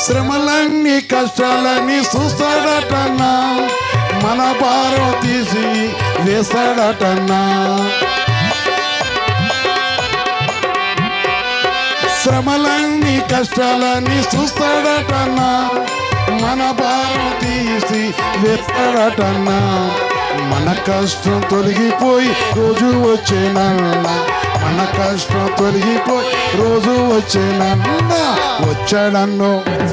శ్రమలన్నీ కష్టాలన్నీ చూస్తాడటన్నా, మన భారం తీసి వేస్తాడటన్నా. శ్రమలన్నీ కష్టాలన్నీ చూస్తాడటన్నా, మన భారం తీసి వేస్తాడటన్నా. మన కష్టం తొలగిపోయి రోజు వచ్చేనన్నా, మన కష్టం తొలగిపోయి రోజు వచ్చేనన్నా. వచ్చాడన్నో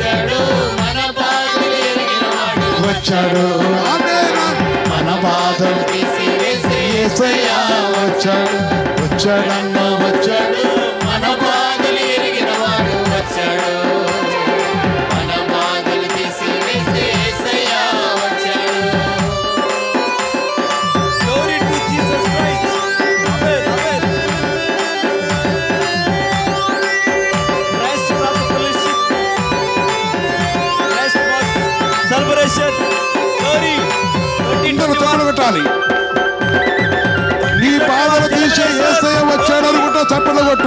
వచ్చాడు, మన బాధలు యేసయ్యా వచ్చాడు. వచ్చాడన్నో వచ్చాడు, మన బాధలు ఎరిగిన వాడు వచ్చాడు. మన బాధలు తీసివేసే యేసయ్యా వచ్చాడు. Glory to Jesus Christ. Amen. Amen. Christ was fellowship. Christ was celebration. Glory. తాను పెట్టాలి. నీ బాధలు తీసే యేసయ్య వచ్చాడు అనుకుంటా చప్పట్లు కొట్టు.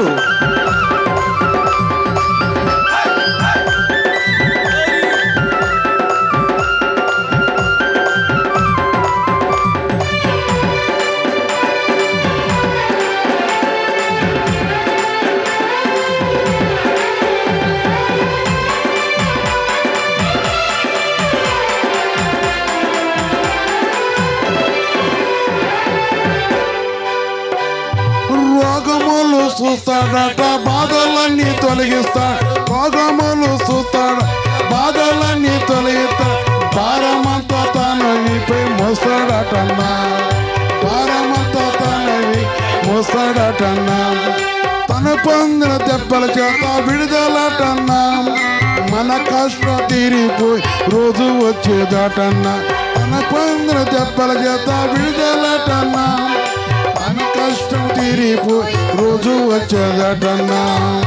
రోగములు చూస్తాడట, బాధలన్నీ తొలగిస్తాడు. రోగములు చూస్తాడు, బాధలన్నీ తొలగిస్తాడు. భారమంతా తను వీపై మోస్తాడటన్నా, భారమంతా తనవి మోస్తాడటన్నా. తను పొందిన దెబ్బల చేత విడుదలటన్నా, మన కష్టం తీరిపోయి రోజు వచ్చేదటన్నా. తను పొందిన దెబ్బల చేత విడుదలటన్నా, మన కష్టం తీరిపోయి రోజు వచ్చేదటన్నా.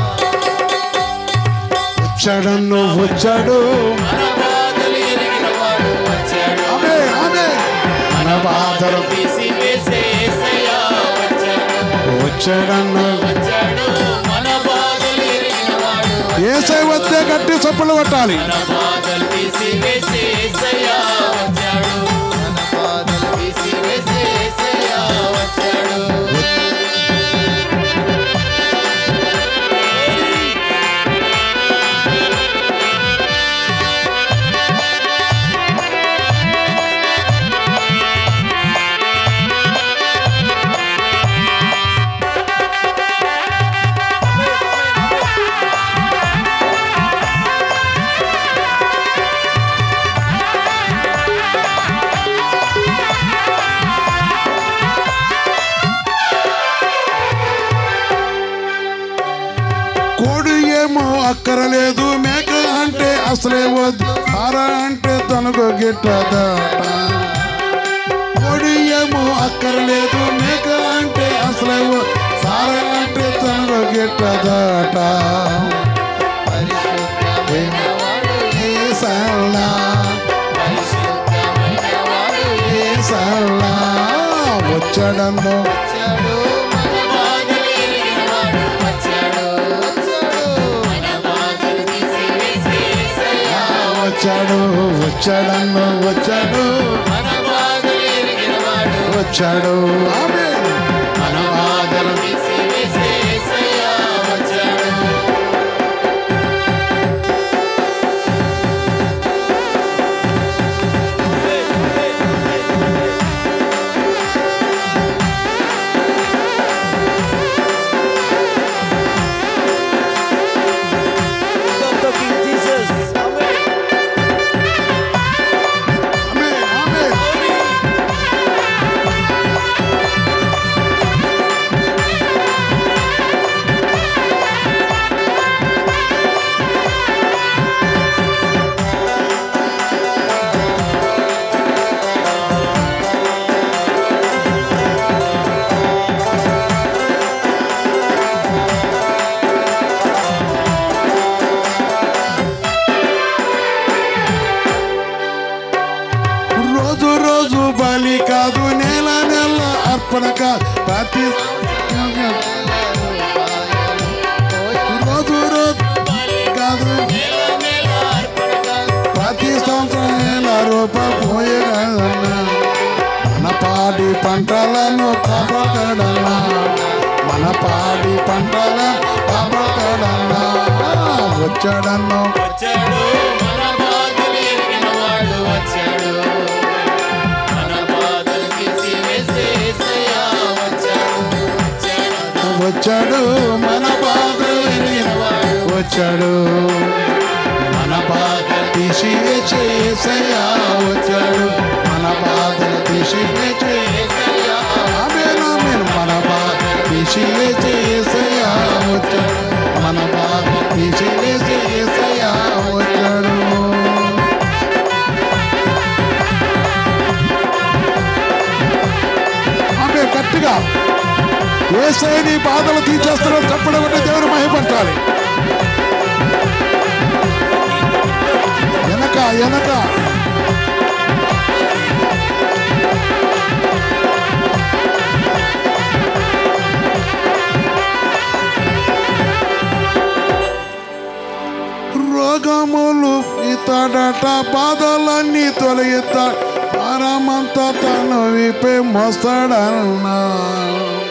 వచ్చాడన్నో వచ్చాడు, మన బాధలు ఎరిగిన వాడు వచ్చాడు. ఆమె ఆమె మన బాధలు తీసివేసే యేసయ్యా వచ్చాడు. వచ్చాడన్నో వచ్చాడు, మన బాధలు ఎరిగిన వాడు. యేసయ్య వస్తే గట్టి చప్పలు కొట్టాలి. మన బాధలు తీసివేసే యేసయ్యా వచ్చాడు. మన బాధలు తీసివేసే యేసయ్యా వచ్చాడు. కోడి ఏమో అక్కరలేదు, మేక అంటే అసలే వద్దు, హార అంటే తనకు గిట్టదట. కోడి ఏమో అక్కరలేదు, మేక అంటే అసలే వద్దు, హార అంటే తనకు గిట్టదట. యేసయ్యా యేసయ్యా వచ్చాడన్నో వచ్చాడు, మన బాధలు ఎరిగిన వాడు వచ్చాడు. మన బాధలు తీసివేసే యేసయ్యా వచ్చాడు. వచ్చాడన్నో వచ్చాడు, మన బాధలు ఎరిగిన వాడు వచ్చాడు. ఆమె మన బాధలు తీసివేసే యేసయ్యా వచ్చాడు. ఆమె ఆమె రోజు రోజు బలి కాదు, నెల నెల అర్పణ కాదు, ప్రతి రోజు రోజు బలి కాదు, నెల నెల కాపాడన్నా మన పాడి పంటల కాపాడన్నా వచ్చాడన్నా వచ్చాడు మన బాధలు ఎరిగిన వాడు వచ్చాడు మన బాధలు తీసివేసే యేసయ్య వచ్చాడు మన బాధలు ఎరిగిన వాడు వచ్చాడు మన బాధలు తీసివేసే యేసయ్య వచ్చాడు మన బాధలు తీసివేసే యేసయ్య ఆమేన్ ఆమేన్ మన బాధలు తీసివేసే యేసయ్య వచ్చాడు మన బాధలు తీసివేసే యేసయ్య వచ్చాడు ఆమేన్ గట్టిగా యేసయ్య నీ బాధలు తీసేస్తారో తప్పడం అంటే దేవుడు మహిమపరచాలి వెనక రోగములు ఇతడట బాధలన్నీ తొలగిత పరమంతా తను విప్పే మోస్తాడన్నా